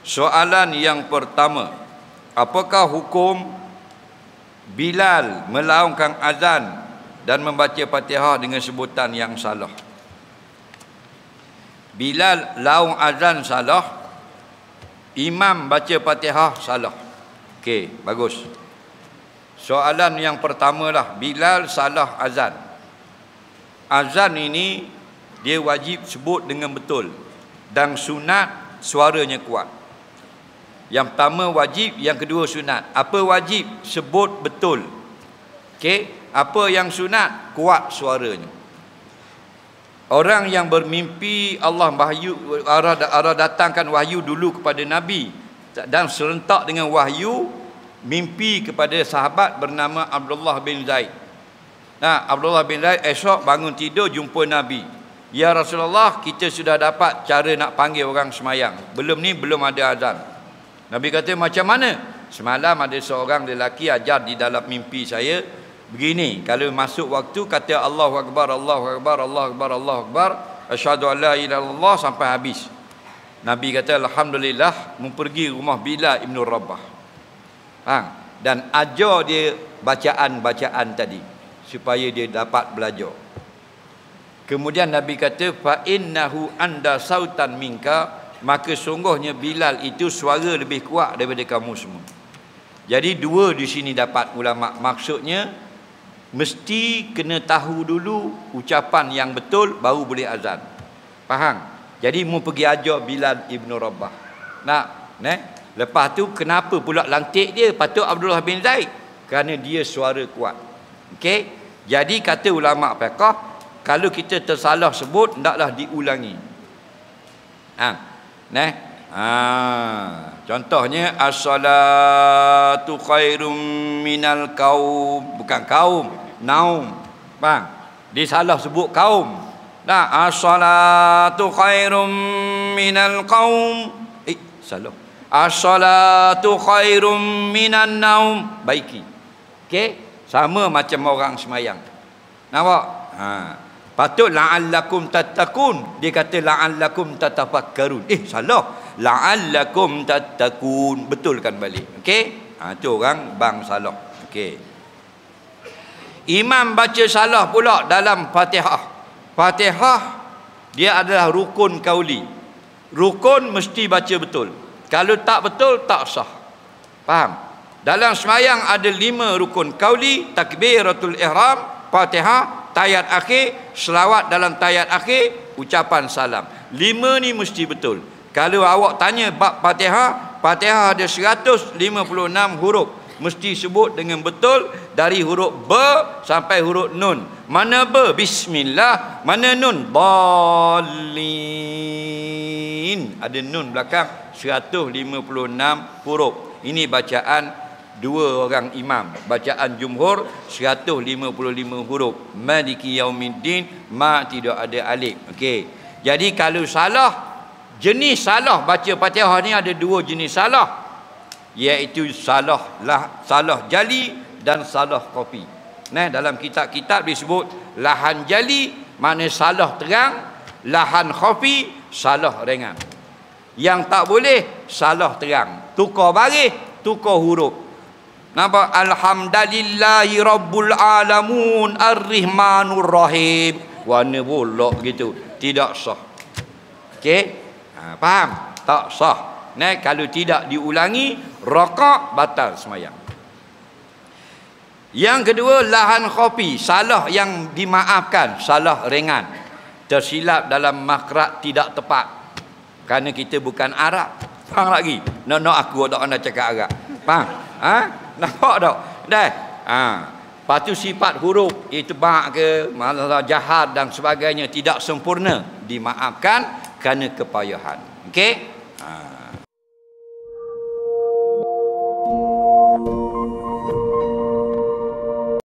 Soalan yang pertama, apakah hukum Bilal melaungkan azan dan membaca Fatihah dengan sebutan yang salah? Bilal laung azan salah, imam baca Fatihah salah. Okey, bagus. Soalan yang pertama lah, Bilal salah azan. Azan ini dia wajib sebut dengan betul dan sunat suaranya kuat. Yang pertama wajib, yang kedua sunat. Apa wajib? Sebut betul. Okey, apa yang sunat? Kuat suaranya. Orang yang bermimpi Allah datangkan wahyu dulu kepada Nabi dan serentak dengan wahyu mimpi kepada sahabat bernama Abdullah bin Zaid. Nah, Abdullah bin Zaid esok bangun tidur jumpa Nabi. Ya Rasulullah, kita sudah dapat cara nak panggil orang semayang. Belum ada azan. Nabi kata, macam mana? Semalam ada seorang lelaki ajar di dalam mimpi saya begini, kalau masuk waktu kata Allahu Akbar, Allahu Akbar, Allahu Akbar, Allahu Akbar, asyhadu an la ilaha illallah sampai habis. Nabi kata, alhamdulillah, pergi rumah Bilal Ibn Rabah. Dan ajar dia bacaan-bacaan tadi supaya dia dapat belajar. Kemudian Nabi kata, fa innahu anda sautan minka, maka sungguhnya Bilal itu suara lebih kuat daripada kamu semua. Jadi dua di sini dapat ulama, maksudnya mesti kena tahu dulu ucapan yang betul baru boleh azan. Faham? Jadi mu pergi ajar Bilal Ibn Rabah. Lepas tu kenapa pula lantik dia patut Abdullah bin Zaid? Kerana dia suara kuat. Okey? Jadi kata ulama fiqh, kalau kita tersalah sebut hendaklah diulangi. Contohnya as-salatu khairum minal qaum, bukan kaum, naum. Faham? Dia salah sebut kaum. As-salatu khairum minal qaum. Salah. As-salatu khairum minan naum. Baiki. Okey? Sama macam orang semayang. Nampak? Patut la'allakum tattaqun. Dia kata la'allakum tatafakkarun. Salah. La'allakum tattaqun. Betulkan balik. Okey? Itu orang bang salah. Okey. Imam baca salah pula dalam Fatihah. Fatihah dia adalah rukun qauli. Rukun mesti baca betul. Kalau tak betul tak sah. Faham? Dalam sembahyang ada 5 rukun qauli: takbiratul ihram, Fatihah, tayat akhir, selawat dalam tayat akhir, ucapan salam. 5 ni mesti betul. Kalau awak tanya bab Fatihah, Fatihah ada 156 huruf. Mesti sebut dengan betul dari huruf B sampai huruf Nun. Mana B? Bismillah. Mana Nun? Dallin. Ada Nun belakang. 156 huruf. Ini bacaan dua orang imam. Bacaan jumhur 155 huruf. Maliki yaumiddin, ma tidak ada alif. Okey. Jadi kalau salah, jenis salah baca Fatihah ni ada 2 jenis salah, iaitu salah jali dan salah khafi. Dalam kitab-kitab disebut lahan jali makna salah terang, lahan khafi salah ringan. Yang tak boleh salah terang, tukar baris, tukar huruf. Nampak? Alhamdulillahi rabbil alamun ar-rahmanur rahim. Warna bolak gitu, tidak sah. Okey? Faham? Tak sah. Kalau tidak diulangi, rakaat batal sembahyang. Yang kedua, lahan khafi, salah yang dimaafkan, salah ringan. Tersilap dalam makhraj tidak tepat. Kerana kita bukan Arab. Faham lagi? Nak aku tak nak cakap Arab. Faham? Nampak tak? Lepas tu sifat huruf itbak ke, malah jahat dan sebagainya tidak sempurna, dimaafkan kerana kepayahan. Okey?